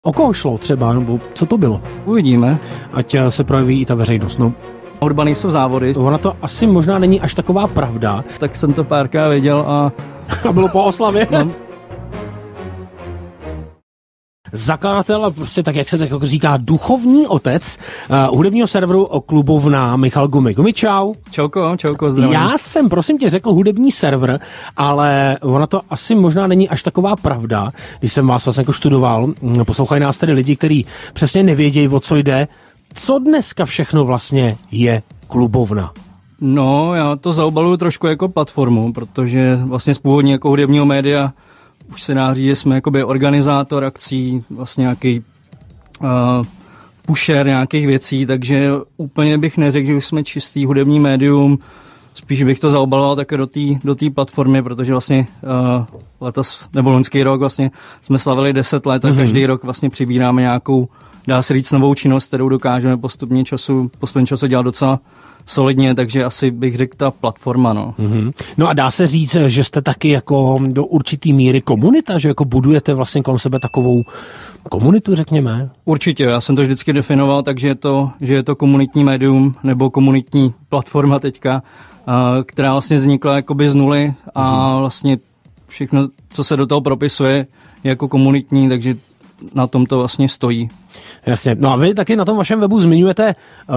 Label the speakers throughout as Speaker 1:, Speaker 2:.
Speaker 1: O koho šlo třeba, nebo co to bylo?
Speaker 2: Uvidíme.
Speaker 1: Ať se projeví i ta veřejnost. No.
Speaker 2: Hudba nejsou závody.
Speaker 1: Ona to asi možná není až taková pravda.
Speaker 2: Tak jsem to párkrát viděl a
Speaker 1: bylo po oslavě.
Speaker 2: No.
Speaker 1: Zakladatel, prostě tak, jak se tak říká, duchovní otec hudebního serveru Klubovna Michal Gumy. Gumi, čau.
Speaker 2: Čauko, zdravím.
Speaker 1: Já jsem, prosím tě, řekl hudební server, ale ona to asi možná není až taková pravda, když jsem vás vlastně jako študoval. Poslouchají nás tedy lidi, kteří přesně nevědějí, o co jde. Co dneska všechno vlastně je Klubovna?
Speaker 2: No, já to zaobaluju trošku jako platformu, protože vlastně z původně jako hudebního média už se dá říct, že jsme jakoby organizátor akcí, vlastně nějaký pusher nějakých věcí, takže úplně bych neřekl, že už jsme čistý hudební médium, spíš bych to zaobaloval také do té platformy, protože vlastně letos, nebo loňský rok vlastně jsme slavili 10 let a každý rok vlastně přibíráme nějakou, dá se říct, novou činnost, kterou dokážeme postupně času dělat docela solidně, takže asi bych řekl ta platforma, no.
Speaker 1: No a dá se říct, že jste taky jako do určitý míry komunita, že jako budujete vlastně kolem sebe takovou komunitu, řekněme?
Speaker 2: Určitě, já jsem to vždycky definoval, takže je to komunitní médium nebo komunitní platforma teďka, která vlastně vznikla jakoby z nuly a vlastně všechno, co se do toho propisuje, je jako komunitní, takže na tom to vlastně stojí.
Speaker 1: Jasně. No a vy taky na tom vašem webu zmiňujete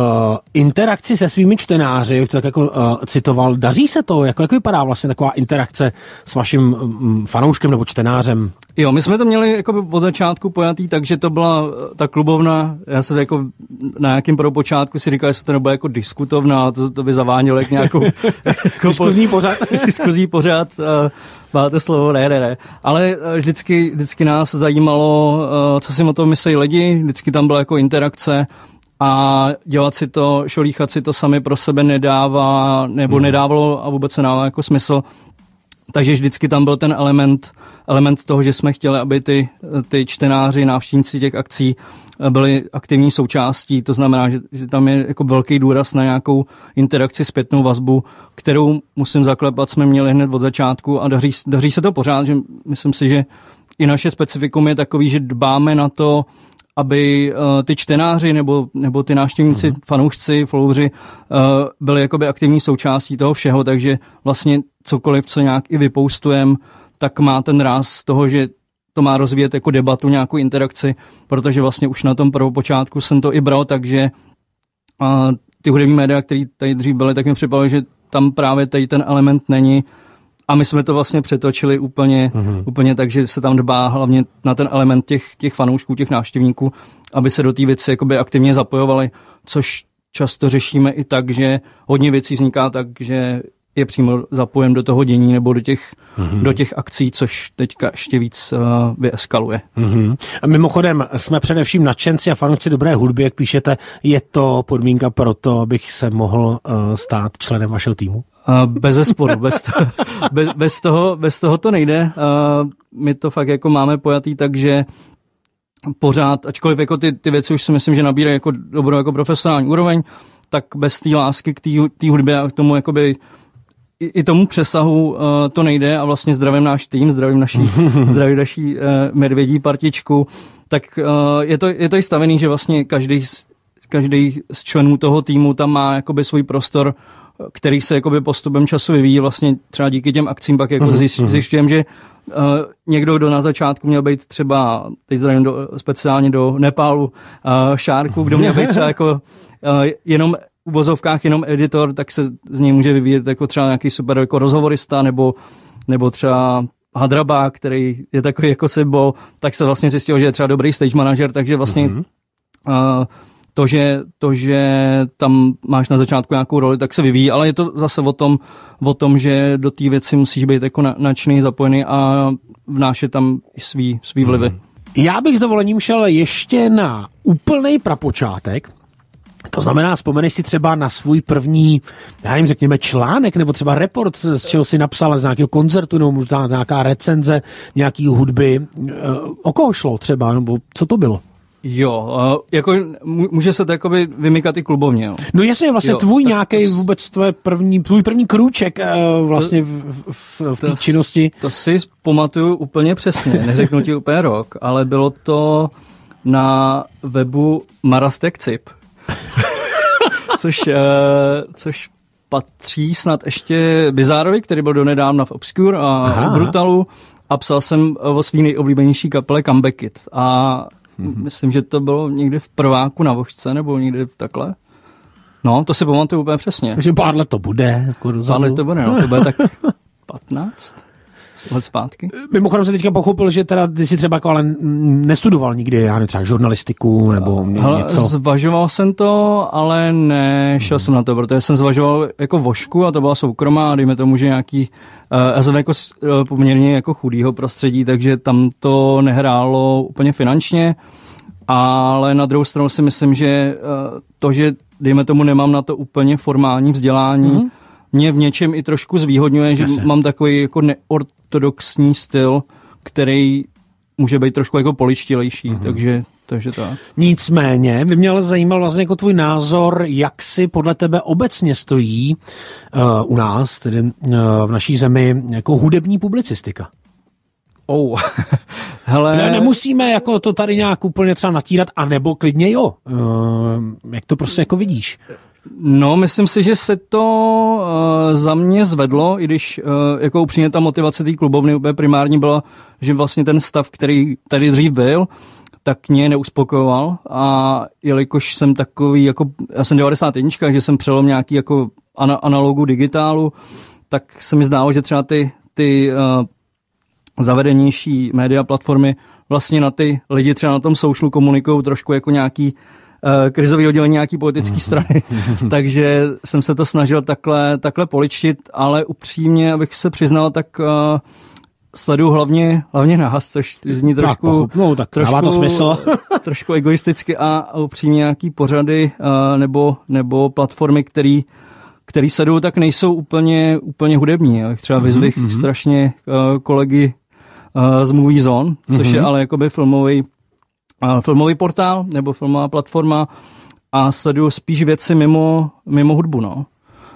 Speaker 1: interakci se svými čtenáři, tak jako citoval. Daří se to? Jak vypadá vlastně taková interakce s vaším fanouškem nebo čtenářem?
Speaker 2: Jo, my jsme to měli jako od začátku pojatý, takže to byla ta klubovna, já se jako na nějakým prvopočátku si říkal, že se to nebude jako diskutovna, to by zavánělo jak nějakou jako diskuzní pořad, máte slovo, ne. Ale vždycky nás zajímalo, co si o tom myslí lidi, vždycky tam byla jako interakce a dělat si to, šolíchat si to sami pro sebe nedává, nebo nedávalo a vůbec se dává jako smysl. Takže vždycky tam byl ten element toho, že jsme chtěli, aby ty čtenáři, návštěvníci těch akcí byli aktivní součástí, to znamená, že tam je jako velký důraz na nějakou interakci, zpětnou vazbu, kterou, musím zaklepat, jsme měli hned od začátku a daří se to pořád, že myslím si, že i naše specifikum je takový, že dbáme na to, aby ty čtenáři nebo ty návštěvníci, fanoušci, followři byli jakoby aktivní součástí toho všeho, takže vlastně cokoliv, co nějak i vypoustujeme, tak má ten ráz toho, že to má rozvíjet jako debatu, nějakou interakci, protože vlastně už na tom prvopočátku jsem to i bral, takže ty hudební média, které tady dřív byly, tak mi připadalo, že tam právě tady ten element není. A my jsme to vlastně přetočili úplně tak, že se tam dbá hlavně na ten element těch fanoušků, těch návštěvníků, aby se do té věci jakoby aktivně zapojovali, což často řešíme i tak, že hodně věcí vzniká tak, že je přímo zapojen do toho dění nebo do těch akcí, což teďka ještě víc vyeskaluje.
Speaker 1: A mimochodem, jsme především nadšenci a fanoušci dobré hudby, jak píšete, je to podmínka pro to, abych se mohl stát členem vašeho týmu?
Speaker 2: Bezesporu, bez toho to nejde. My to fakt jako máme pojatý, takže pořád, ačkoliv jako ty věci už si myslím, že nabírají jako dobrou jako profesionální úroveň, tak bez té lásky k té hudbě a k tomu jakoby i tomu přesahu to nejde a vlastně zdravím náš tým, zdravím naší medvědí partičku, tak je to i stavený, že vlastně každý z členů toho týmu tam má jakoby svůj prostor, který se jakoby postupem času vyvíjí, vlastně třeba díky těm akcím pak jako zjišťujeme, že někdo, kdo na začátku měl být třeba, teď zdravím speciálně do Nepálu, Šárku, kdo měl být třeba jako jenom v uvozovkách jenom editor, tak se z něj může vyvíjet jako třeba nějaký super jako rozhovorista, nebo třeba Hadraba, který je takový jako symbol, tak se vlastně zjistil, že je třeba dobrý stage manager, takže vlastně to, že tam máš na začátku nějakou roli, tak se vyvíjí, ale je to zase o tom, že do té věci musíš být jako nadšený, zapojený a vnášet tam svý vlivy.
Speaker 1: Já bych s dovolením šel ještě na úplnej prapočátek. To znamená, vzpomeneš si třeba na svůj první, já nevím, řekněme článek, nebo třeba report, z čeho si napsal, z nějakého koncertu, nebo možná nějaká recenze, nějaký hudby. O koho šlo třeba, nebo co to bylo?
Speaker 2: Jo, jako může se to jakoby vymykat i klubovně. Jo.
Speaker 1: No jasně, vlastně tvůj nějaký vůbec tvůj první krůček vlastně v té činnosti.
Speaker 2: To si pamatuju úplně přesně, neřeknu ti úplně rok, ale bylo to na webu Marastek.cip, což patří snad ještě Bizárovi, který byl donedávna v Obscure a Brutalu, a psal jsem o svý nejoblíbenější kapele Comeback Kid. A myslím, že to bylo někdy v prváku na Vožce, nebo někdy takhle. No, to si pamatuju úplně přesně.
Speaker 1: Takže pár let to bude. Jako
Speaker 2: pár let to bude, no. To bude tak 15 let zpátky.
Speaker 1: Mimochodem jsem teďka pochopil, že teda ty si třeba jako ale nestudoval nikdy, já nevím, třeba žurnalistiku nebo něco.
Speaker 2: Zvažoval jsem to, ale nešel jsem na to, protože jsem zvažoval jako Vožku a to byla soukromá, dejme tomu, že nějaký, já jsem jako poměrně jako chudýho prostředí, takže tam to nehrálo úplně finančně, ale na druhou stranu si myslím, že to, že dejme tomu nemám na to úplně formální vzdělání, mě v něčem i trošku zvýhodňuje, že mám takový jako neortodoxní styl, který může být trošku jako poličtilejší, takže tak.
Speaker 1: Nicméně by mě ale zajímal vlastně jako tvůj názor, jak si podle tebe obecně stojí u nás, tedy v naší zemi, jako hudební publicistika.
Speaker 2: Hele.
Speaker 1: Nemusíme jako to tady nějak úplně třeba natírat, anebo klidně jo. Jak to prostě jako vidíš?
Speaker 2: No, myslím si, že se to za mě zvedlo, i když jako upřímně ta motivace té klubovny úplně primární byla, že vlastně ten stav, který tady dřív byl, tak mě neuspokojoval, a jelikož jsem takový, jako já jsem 91, že jsem přelom nějaký jako analogu digitálu, tak se mi zdálo, že třeba ty zavedenější média platformy vlastně na ty lidi třeba na tom socialu komunikují trošku jako nějaký krizový oddělení nějaký politický strany. Takže jsem se to snažil takhle poličtit, ale upřímně, abych se přiznal, tak sleduju hlavně nás, což zní trošku
Speaker 1: dává to smysl.
Speaker 2: trošku egoisticky, a upřímně nějaký pořady nebo platformy, který sleduju, tak nejsou úplně hudební. Já bych třeba vyzvih strašně kolegy z Movie Zone, což je ale jakoby filmový portál nebo filmová platforma, a sleduju spíš věci mimo hudbu, no.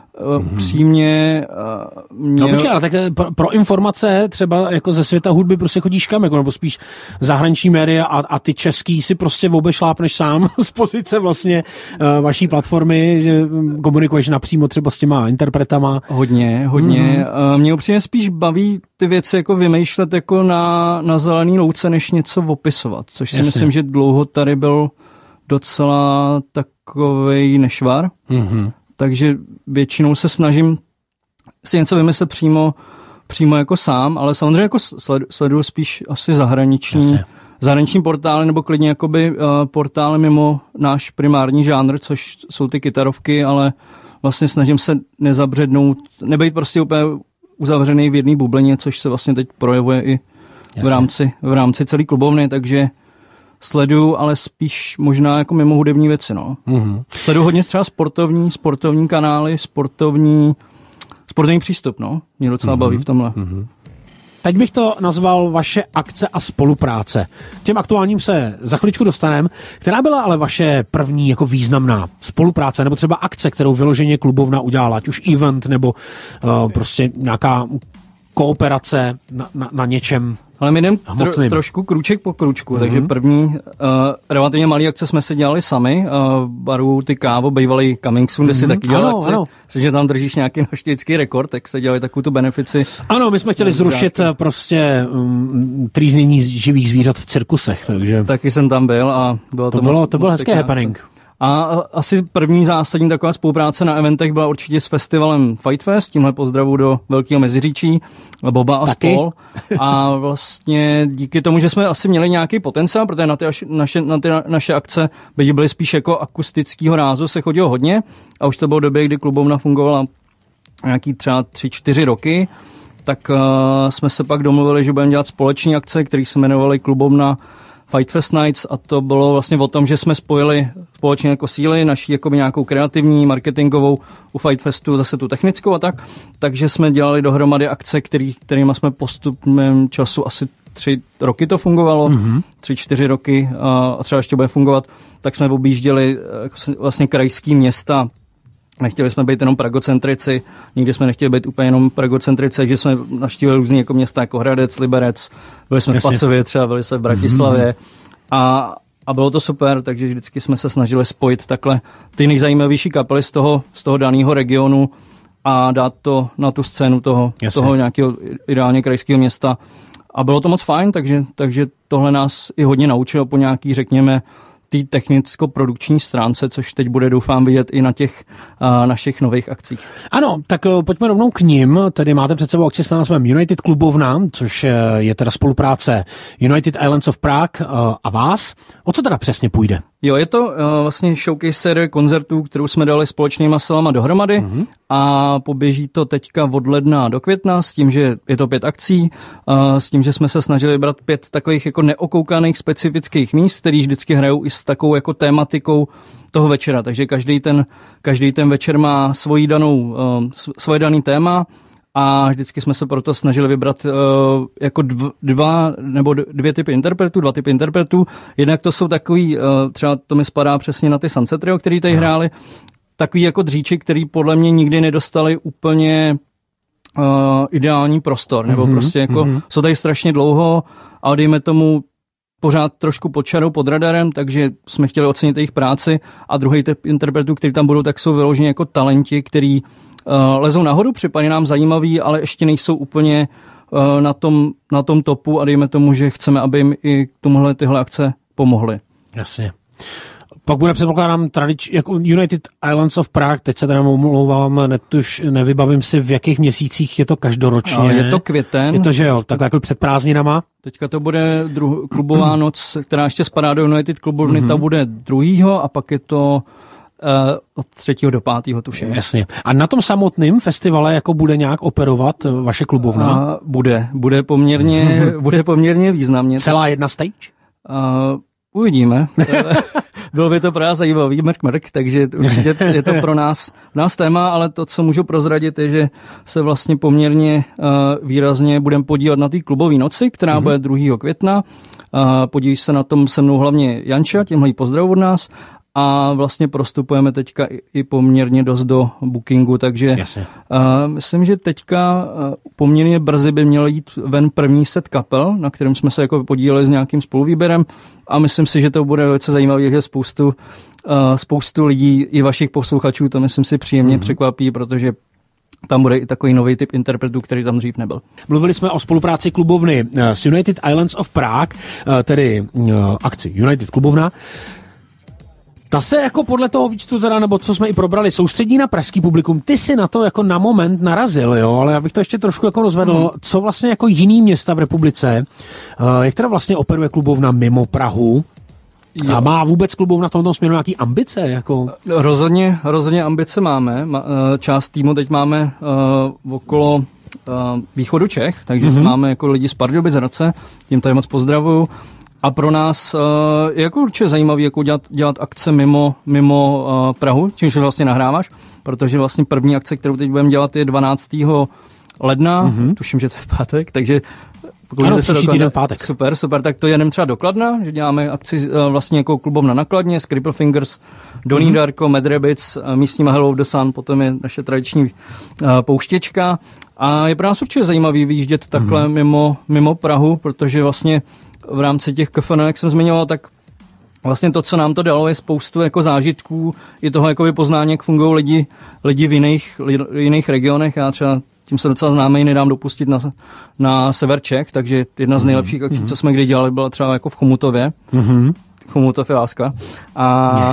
Speaker 2: Upřímně
Speaker 1: No počkej, ale tak pro informace třeba jako ze světa hudby prostě chodíš kam, jako, nebo spíš zahraniční média a ty český si prostě obešlápneš sám z pozice vlastně vaší platformy, že komunikuješ napřímo třeba s těma interpretama.
Speaker 2: Hodně. Mě upřímně spíš baví ty věci jako vymýšlet jako na zelený louce, než něco opisovat, což si myslím, že dlouho tady byl docela takovej nešvar. Takže většinou se snažím si něco vymyslet přímo jako sám, ale samozřejmě jako sleduju spíš asi zahraniční portály, nebo klidně jakoby portály mimo náš primární žánr, což jsou ty kytarovky, ale vlastně snažím se nezabřednout, nebejt prostě úplně uzavřený v jedné bublině, což se vlastně teď projevuje i v rámci celé klubovny, takže sleduju, ale spíš možná jako mimo hudební věci, no. Sleduju hodně třeba sportovní kanály, sportovní přístup, no. Mě docela baví v tomhle.
Speaker 1: Teď bych to nazval vaše akce a spolupráce. K těm aktuálním se za chviličku dostaneme. Která byla ale vaše první jako významná spolupráce, nebo třeba akce, kterou vyloženě klubovna udělala, ať už event, nebo prostě nějaká kooperace na něčem?
Speaker 2: Ale my jdeme trošku krůček po krůčku, takže první relativně malý akce jsme si dělali sami, v baru Ty Kávo, bývalý Coming Soon, kde si taky dělal akci. Myslím, že tam držíš nějaký naštěvický rekord, tak jste dělali takovou tu benefici.
Speaker 1: Ano, my jsme chtěli zrušit prostě trýznění živých zvířat v cirkusech, takže... Taky
Speaker 2: jsem tam byl a
Speaker 1: to bylo hezké happening.
Speaker 2: A asi první zásadní taková spolupráce na eventech byla určitě s festivalem Fight Fest, tímhle pozdravu do Velkého Meziříčí, Boba a spol. A vlastně díky tomu, že jsme asi měli nějaký potenciál, protože na ty naše akce byly spíš jako akustického rázu, se chodilo hodně, a už to bylo v době, kdy klubovna fungovala nějaký třeba 3-4 roky, tak jsme se pak domluvili, že budeme dělat společní akce, které se jmenovaly Klubovna Fight Fest Nights, a to bylo vlastně o tom, že jsme spojili společně jako síly, naší jakoby nějakou kreativní, marketingovou, u Fight Festu zase tu technickou a tak. Takže jsme dělali dohromady akce, kterými jsme postupem času asi 3 roky to fungovalo, 3-4 roky a třeba ještě bude fungovat, tak jsme objížděli vlastně krajský města. Nechtěli jsme být jenom pragocentrici, nikdy jsme nechtěli být úplně jenom pragocentrici, takže jsme navštívili různý jako města jako Hradec, Liberec, byli jsme v Pacově třeba, byli jsme v Bratislavě a a bylo to super, takže vždycky jsme se snažili spojit takhle ty nejzajímavější kapely z toho daného regionu a dát to na tu scénu toho nějakého ideálně krajského města. A bylo to moc fajn, takže tohle nás i hodně naučilo po nějaký, řekněme, té technicko-produkční stránce, což teď bude, doufám, vidět i na těch našich nových akcích.
Speaker 1: Ano, tak pojďme rovnou k nim. Tedy máte před sebou akci s názvem United Klubovna, což je teda spolupráce United Islands of Prague a vás. O co teda přesně půjde?
Speaker 2: Jo, je to vlastně showcase série koncertů, kterou jsme dali společnýma silama dohromady a poběží to teďka od ledna do května s tím, že je to 5 akcí, s tím, že jsme se snažili vybrat 5 takových jako neokoukaných specifických míst, který vždycky hrajou i s takovou jako tématikou toho večera, takže každý ten večer má svoje daný téma a vždycky jsme se proto snažili vybrat jako dvě typy interpretů. Jednak to jsou takový, třeba to mi spadá přesně na ty Sunset Trio, který tady hráli, takový jako dříči, který podle mě nikdy nedostali úplně ideální prostor, nebo prostě jako jsou tady strašně dlouho a dejme tomu pořád trošku pod čarou, pod radarem, takže jsme chtěli ocenit jejich práci a druhý typ interpretů, který tam budou, tak jsou vyloženě jako talenti, který lezou nahoru, připadají nám zajímaví, ale ještě nejsou úplně na tom topu a dejme tomu, že chceme, aby jim i k tomuhle tyhle akce pomohly.
Speaker 1: Jasně. Pak bude, předpokládám, jako United Islands of Prague, teď se teda omlouvám, nevybavím si, v jakých měsících je to každoročně.
Speaker 2: Je to květen.
Speaker 1: Je to, že jo, takhle jako před prázdninama.
Speaker 2: Teďka to bude klubová noc, která ještě spadá do United Klubovny, ta bude 2. a pak je to od 3. do 5. tuším.
Speaker 1: Jasně. A na tom samotném festivale jako bude nějak operovat vaše klubovna?
Speaker 2: Bude poměrně významně.
Speaker 1: Celá jedna stage?
Speaker 2: Uvidíme. Bylo by to pro nás zajímavý mrk, takže určitě je to pro nás téma, ale to, co můžu prozradit, je, že se vlastně poměrně výrazně budeme podívat na té klubové noci, která bude 2. května. Podíví se na tom se mnou hlavně Janča, tímhle pozdrav od nás. A vlastně prostupujeme teďka i poměrně dost do bookingu, takže myslím, že teďka poměrně brzy by měl jít ven první set kapel, na kterém jsme se jako podíleli s nějakým spoluvýběrem a myslím si, že to bude velice zajímavé, že spoustu lidí i vašich posluchačů to myslím si příjemně překvapí, protože tam bude i takový nový typ interpretů, který tam dřív nebyl.
Speaker 1: Mluvili jsme o spolupráci klubovny s United Islands of Prague, tedy akci United Klubovna. Ta se jako podle toho výčtu teda, nebo co jsme i probrali, soustředí na pražský publikum. Ty si na to jako na moment narazil, jo, ale já bych to ještě trošku jako rozvedl. Co vlastně jako jiný města v republice, jak teda vlastně operuje klubovna mimo Prahu? Jo. A má vůbec klubovna v tomto směru nějaký ambice? Jako?
Speaker 2: Rozhodně ambice máme. Část týmu teď máme okolo východu Čech, takže máme jako lidi z Pardubic, z Hradce, tím tady moc pozdravuju. A pro nás je jako určitě zajímavý jako dělat akce mimo Prahu, čímž vlastně nahráváš, protože vlastně první akce, kterou teď budeme dělat, je 12. ledna, tuším, že to je v pátek, takže
Speaker 1: ano, příští týden v pátek.
Speaker 2: Super, tak to jedeme třeba do Kladna, že děláme akci vlastně jako klubovna na Kladně, Cripple Fingers, Donnie Darko, Mad Rabbits, místní Hello of the Sun, potom je naše tradiční pouštěčka a je pro nás určitě zajímavý vyjíždět takhle mimo Prahu, protože vlastně v rámci těch KFN, jak jsem zmiňoval, tak vlastně to, co nám to dalo, je spoustu jako zážitků, je toho jakoby poznání, jak fungují lidi v jiných regionech. Já třeba tím se docela známý, nedám dopustit na sever Čech, takže jedna z nejlepších akcí, co jsme kdy dělali, byla třeba jako v Chomutově. Chomutov je láska. A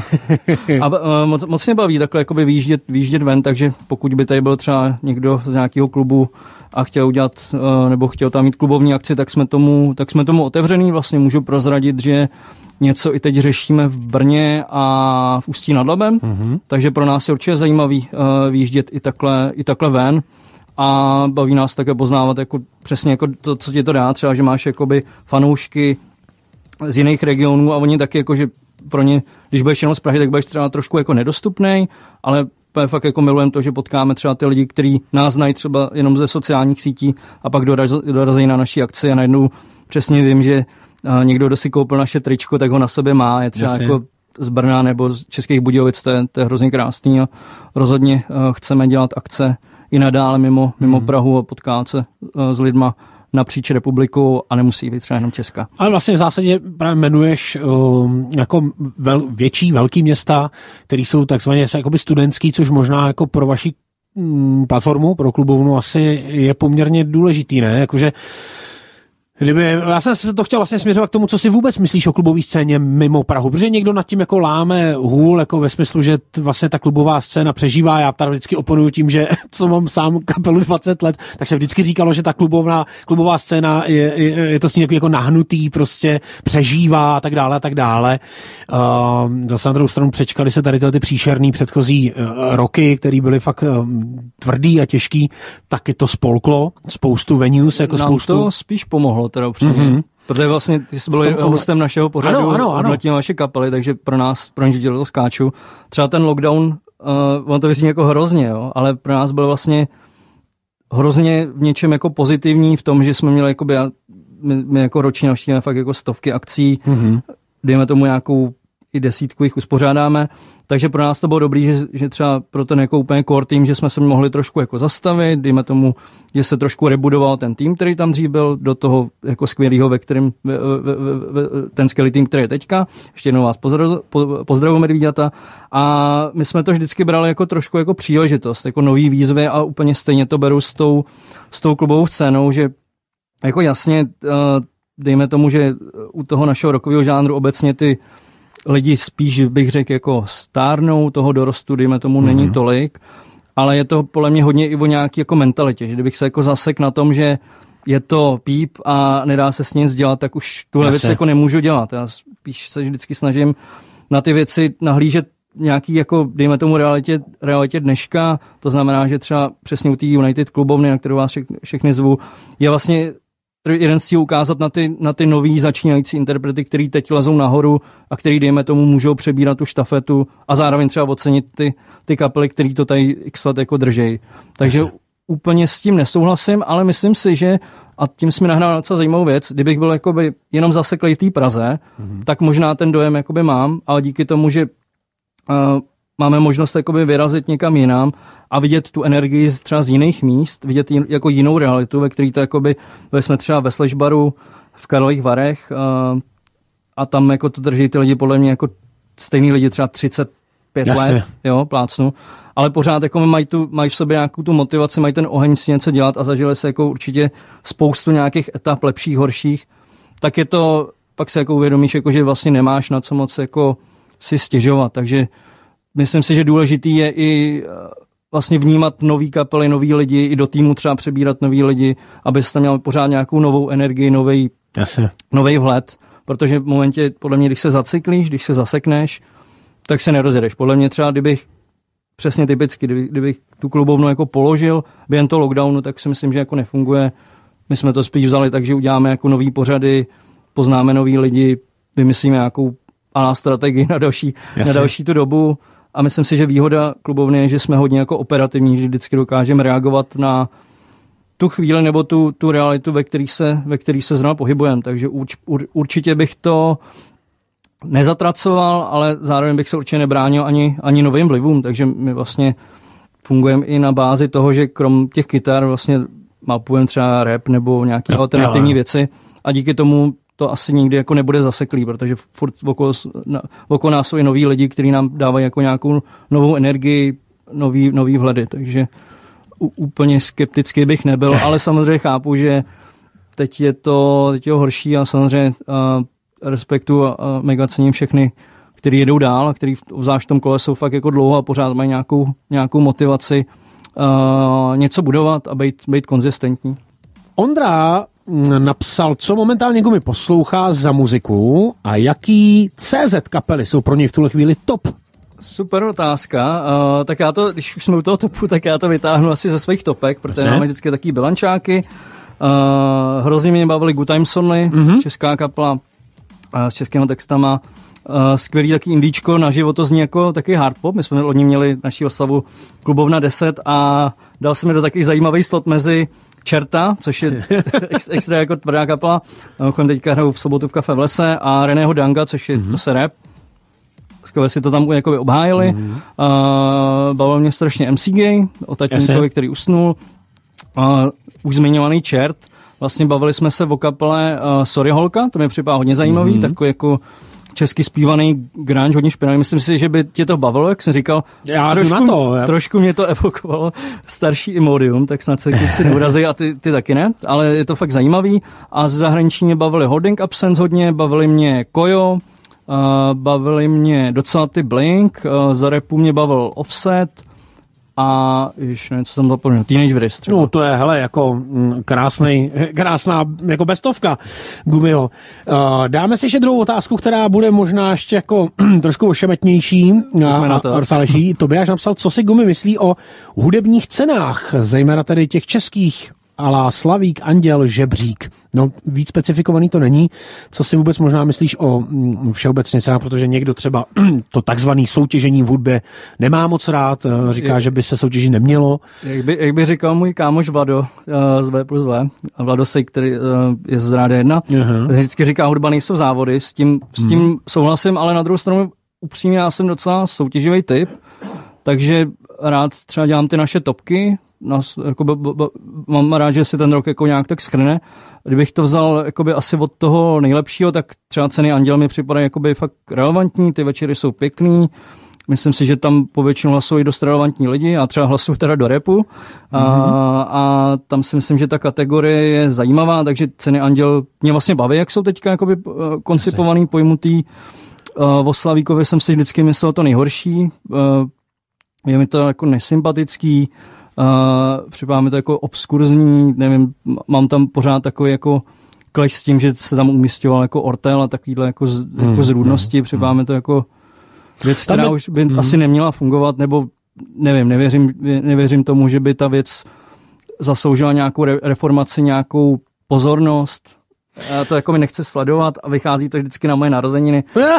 Speaker 2: moc mě baví takhle jakoby výjíždět ven, takže pokud by tady byl třeba někdo z nějakého klubu a chtěl udělat, nebo chtěl tam mít klubovní akci, tak jsme tomu otevřený. Vlastně můžu prozradit, že něco i teď řešíme v Brně a v Ústí nad Labem, takže pro nás je určitě zajímavý výjíždět i takhle ven. A baví nás také poznávat jako přesně jako to, co ti to dá, třeba, že máš jakoby fanoušky z jiných regionů a oni taky jako, že pro ně, když budeš jenom z Prahy, tak budeš třeba trošku jako nedostupnej, ale fakt jako milujeme to, že potkáme třeba ty lidi, kteří nás znají třeba jenom ze sociálních sítí a pak dorazí na naší akci a najednou přesně vím, že někdo, kdo si koupil naše tričko, tak ho na sobě má, je třeba jako z Brna nebo z Českých Budějovic, to je hrozně krásný a rozhodně chceme dělat akce i nadále mimo Prahu a potkat se s lidma napříč republikou a nemusí být třeba jenom Česka.
Speaker 1: Ale vlastně v zásadě právě jmenuješ jako velký města, které jsou takzvaně jakoby studentský, což možná jako pro vaši platformu, pro klubovnu asi je poměrně důležitý, ne? Jakože já jsem to chtěl vlastně směřovat k tomu, co si vůbec myslíš o klubové scéně mimo Prahu, protože někdo nad tím jako láme hůl, jako ve smyslu, že vlastně ta klubová scéna přežívá. Já tady vždycky oponuju tím, že co mám sám kapelu 20 let, tak se vždycky říkalo, že ta klubová scéna je to s ní jako nahnutý, prostě přežívá a tak dále a tak dále. Zase na druhou stranu přečkali se tady ty příšerný předchozí roky, které byly fakt tvrdý a těžký, taky to spolklo spoustu venues, jako
Speaker 2: nám
Speaker 1: spoustu.
Speaker 2: To spíš pomohlo teda upřímně. Protože vlastně ty jsi byl hostem našeho pořadu, hodnotím vaše kapely, takže pro nás to skáču. Třeba ten lockdown, on to vyzní jako hrozně, jo, ale pro nás byl vlastně hrozně v něčem jako pozitivní v tom, že jsme měli jakoby, my jako ročně navštívíme fakt jako stovky akcí, dejme tomu nějakou i desítku jich uspořádáme, takže pro nás to bylo dobrý, že třeba pro ten jako úplně core tým, že jsme se mohli trošku jako zastavit, dejme tomu, že se trošku rebudoval ten tým, který tam dřív byl, do toho jako skvělýho, ve kterém ten skvělý tým, který je teďka. Ještě jednou vás pozdravuji Medvíďata. A my jsme to vždycky brali jako trošku jako příležitost, jako nový výzvy a úplně stejně to beru s tou klubovou scénou, že jako jasně, dejme tomu, že u toho našeho rockového žánru obecně ty lidi spíš bych řekl jako stárnou, toho dorostu, dejme tomu, není tolik, ale je to podle mě hodně i o nějaký jako mentalitě, že kdybych se jako zasek na tom, že je to píp a nedá se s nic dělat, tak už tuhle věc jako nemůžu dělat. Já spíš se vždycky snažím na ty věci nahlížet nějaký jako, dejme tomu, realitě dneška, to znamená, že třeba přesně u té United klubovny, na kterou vás všechny zvu, je vlastně jeden z cílů ukázat na ty nový začínající interprety, který teď lezou nahoru a který, dejme tomu, můžou přebírat tu štafetu a zároveň třeba ocenit ty kapely, který to tady x let jako držej. Takže úplně s tím nesouhlasím, ale myslím si, že, a tím jsi mi nahrál docela zajímavou věc, kdybych byl jakoby jenom zaseklej v té Praze, tak možná ten dojem jakoby mám, ale díky tomu, že máme možnost jakoby vyrazit někam jinam a vidět tu energii třeba z jiných míst, vidět jako jinou realitu, ve který to jakoby, jsme třeba ve Slashbaru v Karlových Varech a tam jako to drží ty lidi podle mě jako stejný lidi třeba 35 let, jo, plácnu, ale pořád jako mají v sobě nějakou tu motivaci, mají ten oheň si něco dělat a zažili se jako určitě spoustu nějakých etap lepších, horších, tak je to, pak se jako uvědomíš, jako, že vlastně nemáš na co moc jako si stěžovat, takže myslím si, že důležitý je i vlastně vnímat nový kapely, nový lidi, i do týmu třeba přebírat nový lidi, abyste tam měl pořád nějakou novou energii, nový vhled, protože v momentě, podle mě, když se zacyklíš, když se zasekneš, tak se nerozjedeš. Podle mě třeba, kdybych přesně typicky, kdybych tu klubovnu jako položil během toho lockdownu, tak si myslím, že jako nefunguje. My jsme to spíš vzali tak, že uděláme jako nový pořady, poznáme nový lidi, vymyslíme nějakou strategii na další tu dobu. A myslím si, že výhoda klubovny je, že jsme hodně jako operativní, že vždycky dokážeme reagovat na tu chvíli nebo tu realitu, ve který se zrovna pohybujeme. Takže určitě bych to nezatracoval, ale zároveň bych se určitě nebránil ani novým vlivům. Takže my vlastně fungujeme i na bázi toho, že krom těch kytar vlastně mapujeme třeba rap nebo nějaké alternativní věci a díky tomu to asi nikdy jako nebude zaseklý, protože furt okolo nás jsou i noví lidi, kteří nám dávají jako nějakou novou energii, nový vhledy, takže úplně skeptický bych nebyl, ale samozřejmě chápu, že teď je to horší a samozřejmě respektu a mega cením všechny, kteří jedou dál a kteří zvlášť v tom kole jsou fakt jako dlouho a pořád mají nějakou motivaci něco budovat a být konzistentní.
Speaker 1: Ondra napsal, co momentálně Gumy poslouchá za muziku a jaký CZ kapely jsou pro něj v tuhle chvíli top?
Speaker 2: Super otázka. Tak já to, když už jsme u toho topu, tak já to vytáhnu asi ze svých topek, protože máme vždycky taky bilančáky. Hrozně mě bavili Good Times Only, česká kapela s českými textama. Skvělý taky indíčko, naživo to zní jako taky hard pop. My jsme od ní měli naši oslavu Klubovna 10 a dal jsem mi do takový zajímavý slot mezi Čerta, což je extra jako tvrdá kapela. Chodím teďka hraju v sobotu v kafe v lese a Reného Danga, což je to se rap. Skvěle si to tam jakoby obhájili. Bavil mě strašně MC Gay, o taťunkovi, který usnul. Už zmiňovaný Čert, vlastně bavili jsme se o kapele Sorry Holka, to mi připadá hodně zajímavý, takový jako česky zpívaný grunge, hodně špinavý. Myslím si, že by tě to bavilo, jak jsem říkal. Trošku mě to evokovalo starší Imodium, tak snad se kluci neurazí a ty taky ne, ale je to fakt zajímavý. A ze zahraničí mě bavili Holding Absence hodně, bavili mě Kojo, bavili mě docela ty Blink, za rapu mě bavil Offset, a již nevím, co jsem zapomněl, Teenage Wrist třeba.
Speaker 1: No to je, hele, jako krásná jako bestovka Gumiho. Dáme si ještě druhou otázku, která bude možná ještě jako trošku ošemetnější a rozsálejší. Tobiáš napsal, co si Gumi myslí o hudebních cenách, zejména tedy těch českých, ala Slavík, Anděl, Žebřík. No, víc specifikovaný to není. Co si vůbec možná myslíš o všeobecně cenách, protože někdo třeba to takzvaný soutěžení v hudbě nemá moc rád, říká, že by se soutěžit nemělo.
Speaker 2: Jak by říkal můj kámoš Vlado z V+V, Vlado Sej, který je z Rádia 1, vždycky říká, hudba nejsou závody, s tím souhlasím, ale na druhou stranu upřímně já jsem docela soutěživý typ, takže rád třeba dělám ty naše topky, mám rád, že si ten rok jako nějak tak shrne. Kdybych to vzal jakoby asi od toho nejlepšího, tak třeba ceny Anděl mi připadají jakoby fakt relevantní, ty večery jsou pěkný, myslím si, že tam povětšinou hlasují dost relevantní lidi, a třeba hlasuju teda do rapu a tam si myslím, že ta kategorie je zajímavá, takže ceny Anděl mě vlastně baví, jak jsou teďka jakoby koncipovaný, pojmutý. O Slavíkovi jsem si vždycky myslel to nejhorší, je mi to jako nesympatický, připadá mi to jako obskurzní, nevím, mám tam pořád takový jako kleš s tím, že se tam umístěval jako ortel a takovýhle jako zrůdnosti, připadá mi to jako věc, která už by asi neměla fungovat, nebo nevím, nevěřím tomu, že by ta věc zasloužila nějakou reformaci, nějakou pozornost. Já to jako mi nechci sledovat a vychází to vždycky na moje narozeniny.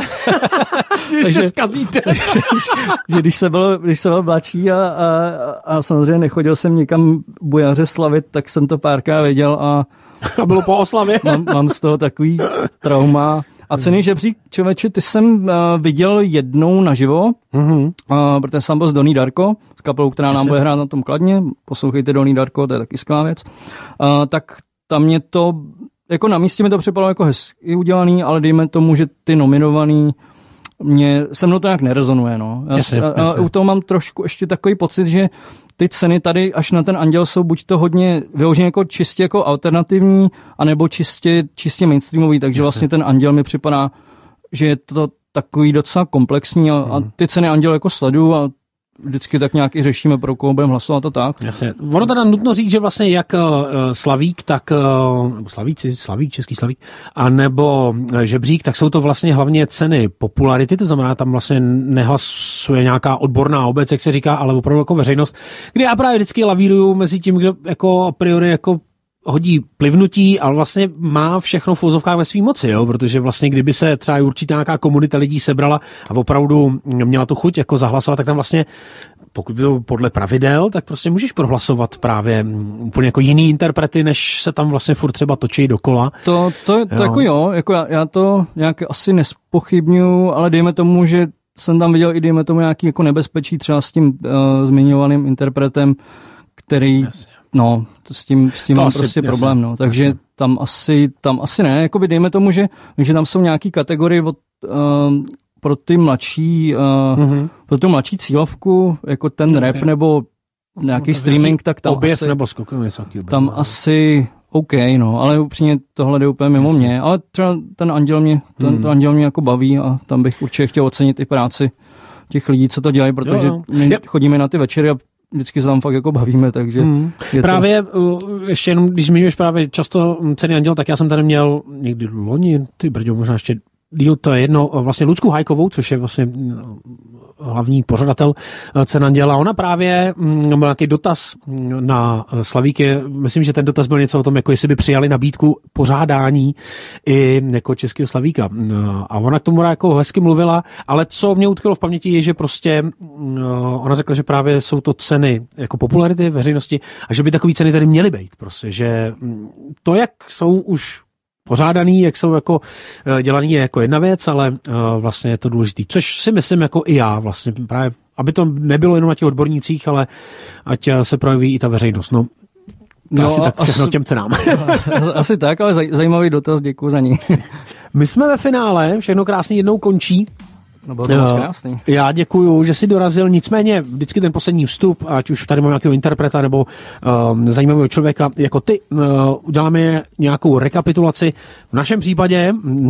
Speaker 1: Takže zkazíte.
Speaker 2: Že když jsem byl mladší a samozřejmě nechodil jsem nikam bujaře slavit, tak jsem to párkrát viděl a
Speaker 1: bylo po oslavě.
Speaker 2: Mám z toho takový trauma. A ceny Žebřík, člověče, ty jsem viděl jednou naživo, protože jsem byl s Donnie Darko, s kapelou, která nám bude hrát na tom Kladně. Poslouchejte Donnie Darko, to je taky skvělá věc. Tak tam mě to jako na místě mi to připadalo jako hezky udělaný, ale dejme tomu, že ty nominovaný se mnou to nějak nerezonuje, no. Jasně. U toho mám trošku ještě takový pocit, že ty ceny tady až na ten Anděl jsou buď to hodně vyloženě jako čistě jako alternativní, anebo čistě mainstreamový, takže vlastně ten Anděl mi připadá, že je to takový docela komplexní a ty ceny Anděl jako sleduju a vždycky tak nějak i řešíme, pro koho budeme hlasovat a tak.
Speaker 1: Jasně. Ono teda nutno říct, že vlastně jak Slavík, tak nebo Slavík, český Slavík, a nebo Žebřík, tak jsou to vlastně hlavně ceny popularity, to znamená, tam vlastně nehlasuje nějaká odborná obec, jak se říká, ale opravdu jako veřejnost, kde já právě vždycky lavíruju mezi tím, kdo jako a priori jako hodí plivnutí, ale vlastně má všechno v uvozovkách ve svý moci, jo? Protože vlastně kdyby se třeba určitě nějaká komunita lidí sebrala a opravdu měla tu chuť jako zahlasovat, tak tam vlastně, pokud by to podle pravidel, tak prostě můžeš prohlasovat právě úplně jako jiný interprety, než se tam vlastně furt třeba točí dokola.
Speaker 2: To jako jo, jako já to nějak asi nespochybnuju, ale dejme tomu, že jsem tam viděl i dejme tomu nějaký jako nebezpečí třeba s tím zmiňovaným interpretem, který jasně. No, s tím mám asi, prostě problém, no. Takže jasně. tam asi ne, jakoby dejme tomu, že tam jsou nějaký kategorie pro ty mladší, pro tu mladší cílovku, jako ten rap nebo nějaký streaming, tak tam
Speaker 1: objev
Speaker 2: asi,
Speaker 1: nebo skok,
Speaker 2: tam asi OK, no, ale upřímně tohle jde úplně mimo mě, ale třeba ten Anděl mě, ten Anděl mě jako baví a tam bych určitě chtěl ocenit i práci těch lidí, co to dělají, protože my chodíme na ty večery a vždycky se tam fakt jako bavíme, takže...
Speaker 1: Právě, ještě jenom, když zmiňuješ právě často ceny Anděl, tak já jsem tady měl někdy loni, ty brďo, možná ještě díl, to je jedno, vlastně Lucku Hajkovou, což je vlastně hlavní pořadatel cen Anděla. Ona právě byl nějaký dotaz na Slavíky, myslím, že ten dotaz byl něco o tom, jako jestli by přijali nabídku pořádání i jako českého Slavíka. A ona k tomu jako hezky mluvila, ale co mě utkvělo v paměti je, že prostě ona řekla, že právě jsou to ceny jako popularity veřejnosti a že by takové ceny tady měly být. Prostě, že to, jak jsou už pořádaný, jak jsou jako dělaný, je jako jedna věc, ale vlastně je to důležitý. Což si myslím jako i já vlastně právě, aby to nebylo jenom na těch odbornících, ale ať se projeví i ta veřejnost. No, No, asi tak všechno těm cenám.
Speaker 2: Asi tak, ale zajímavý dotaz, děkuji za ní.
Speaker 1: My jsme ve finále, všechno krásně jednou končí.
Speaker 2: No, bylo to moc krásný.
Speaker 1: Já děkuju, že jsi dorazil, nicméně vždycky ten poslední vstup, ať už tady mám nějakého interpreta nebo zajímavého člověka jako ty, uděláme nějakou rekapitulaci. V našem případě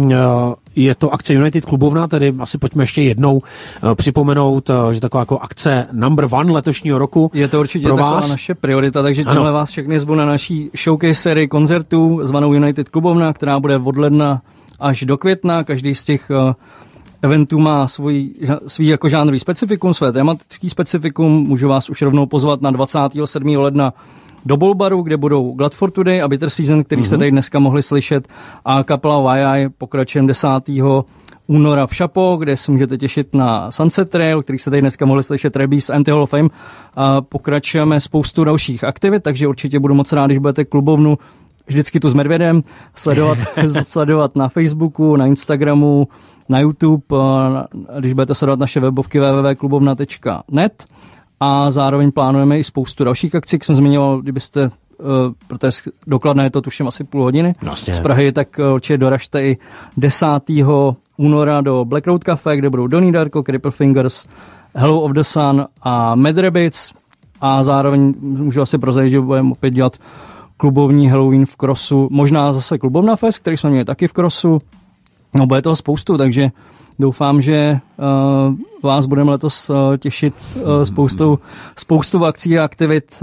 Speaker 1: je to akce United Klubovna, tedy asi pojďme ještě jednou připomenout, že taková jako akce number 1 letošního roku.
Speaker 2: Je to určitě taková naše priorita, takže tímhle vás všechny zvu na naší showcase sérii koncertů zvanou United Klubovna, která bude od ledna až do května. Každý z těch eventů má svý jako žánrový specifikum, své tematický specifikum. Můžu vás už rovnou pozvat na 27. ledna do Bolbaru, kde budou Glad for Today a Bitter Season, který jste tady dneska mohli slyšet, a kapela YI pokračujeme 10. února v Šapo, kde se můžete těšit na Sunset Trail, který jste tady dneska mohli slyšet, Rebis, Anti Hall of Fame. A pokračujeme spoustu dalších aktivit, takže určitě budu moc rád, když budete klubovnu vždycky tu s Medvědem sledovat na Facebooku, na Instagramu, na YouTube, když budete sledovat naše webovky www.klubovna.net, a zároveň plánujeme i spoustu dalších akcí, jak jsem zmiňoval, kdybyste, protože dokladné je to tuším asi půl hodiny z Prahy, tak určitě doražte i 10. února do Black Road Cafe, kde budou Donnie Darko, Cripple Fingers, Hello of the Sun a Mad Rabbits, a zároveň můžu asi prozradit, že budeme opět dělat klubovní Halloween v Crossu, možná zase Klubovna Fest, který jsme měli taky v Crossu. No, bude toho spoustu, takže doufám, že vás budeme letos těšit spoustou akcí a aktivit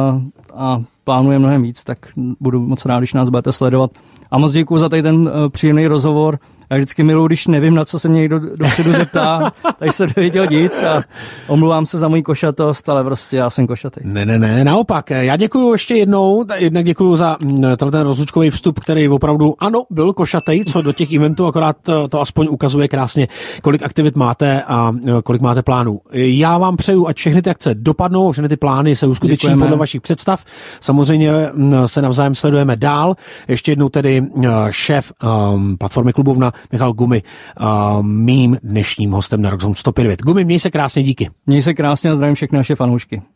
Speaker 2: a plánujeme mnohem víc, tak budu moc rád, když nás budete sledovat. A moc děkuju za tady ten příjemný rozhovor. Já vždycky miluji, když nevím, na co se mě někdo dopředu zeptá, tak jsem nevěděl nic a omluvám se za můj košatost, ale prostě já jsem košatý.
Speaker 1: Ne, naopak. Já děkuju ještě jednou, jednak děkuju za ten rozlučkový vstup, který opravdu, ano, byl košatý, co do těch eventů, akorát to aspoň ukazuje krásně, kolik aktivit máte a kolik máte plánů. Já vám přeju, ať všechny ty akce dopadnou, všechny ty plány se uskuteční podle vašich představ. Samozřejmě se navzájem sledujeme dál. Ještě jednou tedy šéf platformy Klubovna Michal Gumi, mým dnešním hostem na Rock Zone 105.9. Gumi, měj se krásně, díky.
Speaker 2: Měj se krásně a zdravím všechny naše fanoušky.